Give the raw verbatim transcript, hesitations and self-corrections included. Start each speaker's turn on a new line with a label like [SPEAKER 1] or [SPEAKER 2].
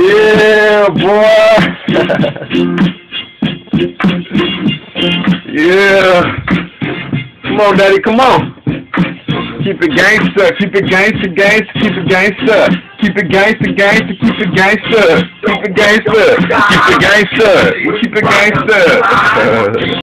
[SPEAKER 1] Yeah, boy. Yeah. Come on, daddy, come on. Keep it gangster, keep it gangster, gangster, keep it gangster. Keep it gangster, gangster, keep it gangster. Keep it gangster, keep it gangster. Keep it gangster.